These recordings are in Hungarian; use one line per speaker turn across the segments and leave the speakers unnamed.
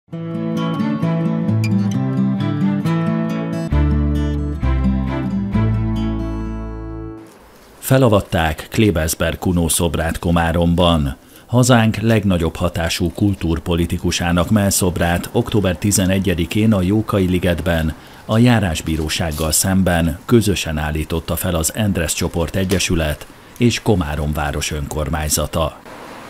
Felavatták Klebersberg Kuno szobrát Komáromban. Hazánk legnagyobb hatású kultúrpolitikusának mellszobrát október 11-én a Jókai-ligetben a járásbírósággal szemben közösen állította fel az Endress Csoport Egyesület és Komárom város önkormányzata.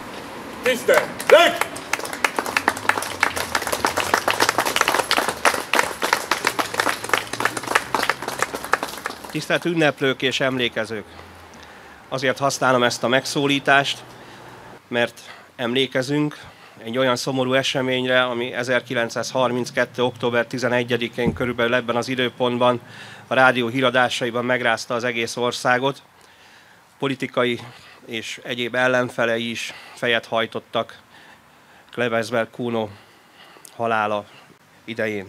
Tisztelt ünneplők és emlékezők! Azért használom ezt a megszólítást, mert emlékezünk egy olyan szomorú eseményre, ami 1932. október 11-én körülbelül ebben az időpontban a rádió híradásaiban megrázta az egész országot. Politikai és egyéb ellenfelei is fejet hajtottak Klebersberg Kuno halála idején.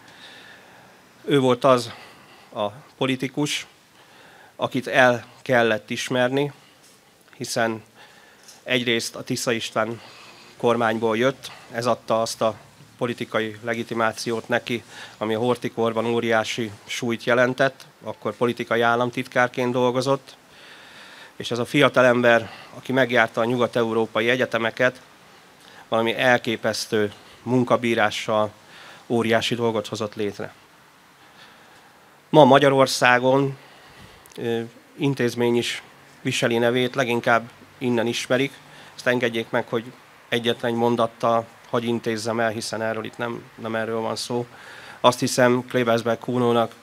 Ő volt az a politikus, akit el kellett ismerni, hiszen egyrészt a Tisza István kormányból jött, ez adta azt a politikai legitimációt neki, ami a Horthy korban óriási súlyt jelentett, akkor politikai államtitkárként dolgozott, és ez a fiatalember, aki megjárta a nyugat-európai egyetemeket, valami elképesztő munkabírással óriási dolgot hozott létre. Ma Magyarországon intézmény is viseli nevét, leginkább innen ismerik. Ezt engedjék meg, hogy egyetlen egy mondattal hadd intézzem el, hiszen erről itt nem erről van szó. Azt hiszem, Klebersberg Kunónak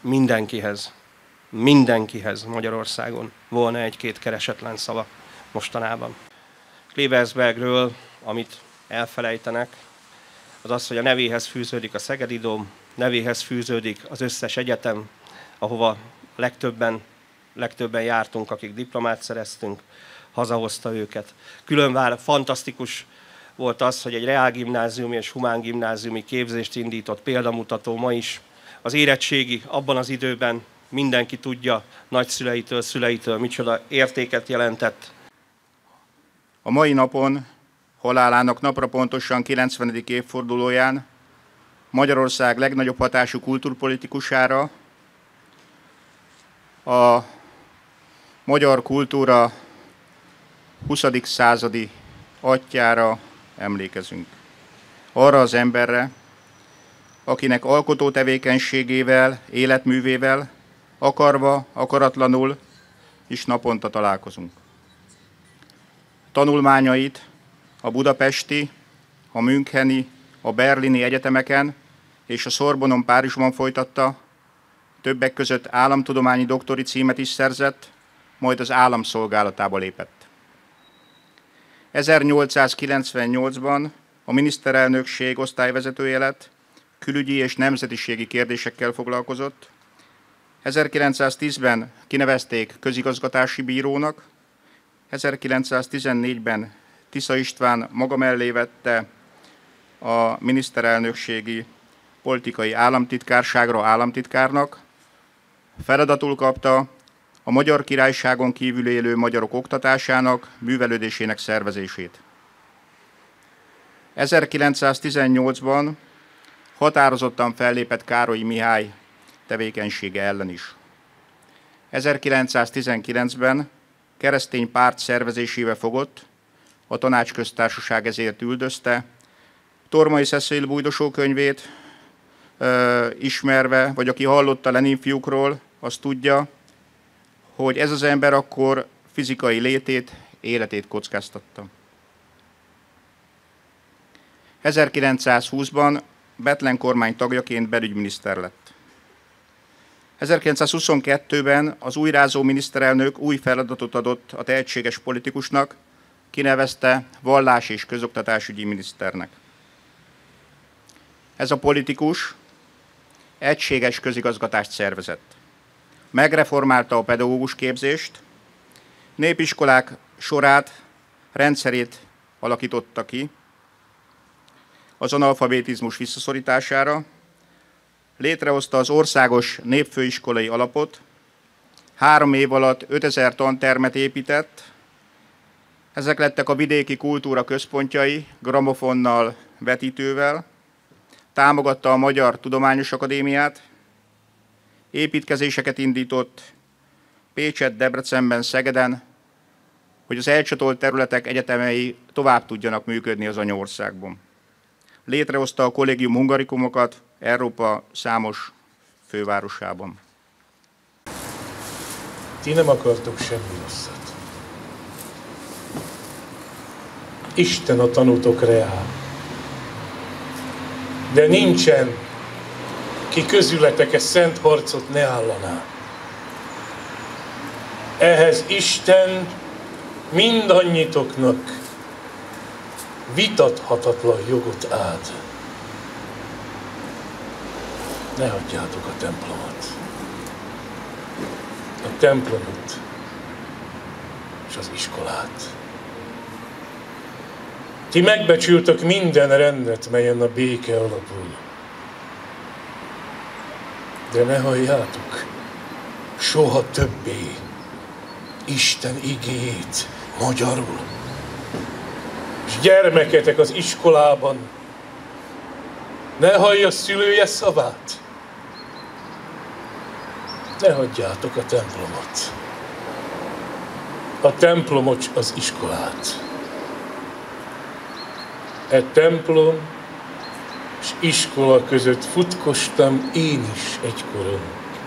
mindenkihez Magyarországon volna egy-két keresetlen szava mostanában. Klebersbergről, amit elfelejtenek, az az, hogy a nevéhez fűződik a Szegedi Dóm, nevéhez fűződik az összes egyetem, ahova legtöbben jártunk, akik diplomát szereztünk, hazahozta őket. Külön fantasztikus volt az, hogy egy reálgimnáziumi és humángimnáziumi képzést indított, példamutató ma is. Az érettségi abban az időben mindenki tudja, nagyszüleitől, szüleitől micsoda értéket jelentett.
A mai napon, halálának napra pontosan 90. évfordulóján Magyarország legnagyobb hatású kultúrpolitikusára, a magyar kultúra 20. századi atyjára emlékezünk. Arra az emberre, akinek alkotó tevékenységével, életművével, akarva, akaratlanul is naponta találkozunk. Tanulmányait a budapesti, a müncheni, a berlini egyetemeken és a Sorbonon Párizsban folytatta, többek között államtudományi doktori címet is szerzett, majd az állam szolgálatába lépett. 1898-ban a miniszterelnökség osztályvezetője lett, külügyi és nemzetiségi kérdésekkel foglalkozott. 1910-ben kinevezték közigazgatási bírónak, 1914-ben Tisza István maga mellé vette a miniszterelnökségi politikai államtitkárságra államtitkárnak, feladatul kapta a Magyar Királyságon kívül élő magyarok oktatásának, művelődésének szervezését. 1918-ban határozottan fellépett Károlyi Mihály tevékenysége ellen is. 1919-ben keresztény párt szervezésével fogott, a Tanácsköztársaság ezért üldözte. Tormai Cecil bújdosó könyvét ismerve, vagy aki hallotta Lenin fiúkról, az tudja, hogy ez az ember akkor fizikai létét, életét kockáztatta. 1920-ban Bethlen kormány tagjaként belügyminiszter lett. 1922-ben az újrázó miniszterelnök új feladatot adott a tehetséges politikusnak, kinevezte vallás- és közoktatásügyi miniszternek. Ez a politikus egységes közigazgatást szervezett. Megreformálta a pedagógus képzést, népiskolák sorát, rendszerét alakította ki az analfabetizmus visszaszorítására, létrehozta az országos népfőiskolai alapot, 3 év alatt 5000 tantermet épített, ezek lettek a vidéki kultúra központjai, gramofonnal, vetítővel, támogatta a Magyar Tudományos Akadémiát, építkezéseket indított Pécset, Debrecenben, Szegeden, hogy az elcsatolt területek egyetemei tovább tudjanak működni az anyaországban. Létrehozta a Collegium Hungarikumokat Európa számos fővárosában.
Ti nem akartok semmi rosszat. Isten a tanútok reál. De nincsen, ki közületek ezt szent harcot ne állaná. Ehhez Isten mindannyitoknak vitathatatlan jogot ad. Ne hagyjátok a templomot. A templomot és az iskolát. Ti megbecsültök minden rendet, melyen a béke alapul. De ne halljátok soha többé Isten igéjét magyarul. És gyermeketek az iskolában ne hallja szülője szavát. Ne hagyjátok a templomot. A templomot, az iskolát. E templom és iskola között futkostam én is egykoron.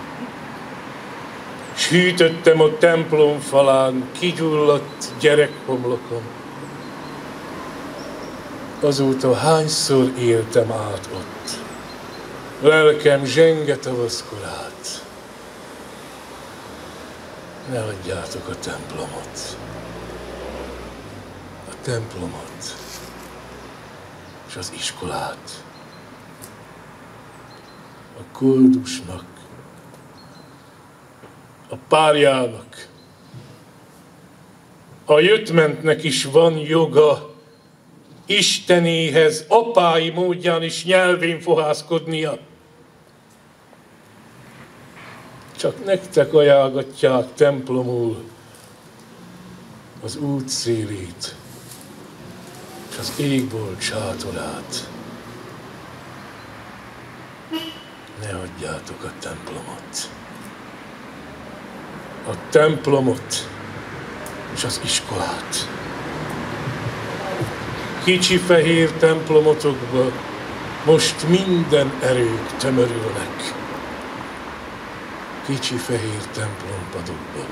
S hűtöttem a templom falán kigyulladt gyerekhomlokom. Azóta hányszor éltem át ott, lelkem zsenge tavaszkorát. Ne hagyjátok a templomot. A templomot és az iskolát. A koldusnak, a párjának, a jöttmentnek is van joga Istenéhez apái módján is nyelvén fohászkodnia. Csak nektek ajánlgatják templomul az út szélét és az égbolt sátorát. Ne hagyjátok a templomot. A templomot és az iskolát. Kicsi fehér templomotokba most minden erők tömörülnek. Kicsi fehér templompadokba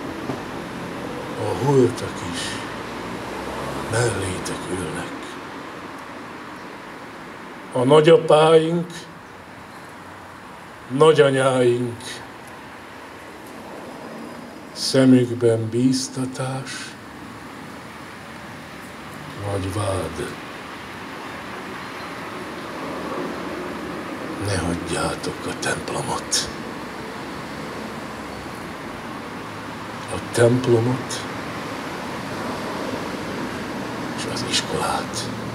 a holtak is mellétek ülnek. A nagyapáink, nagyanyáink szemükben bíztatás vagy vád. Ne hagyjátok a templomot. A templomot és az iskolát.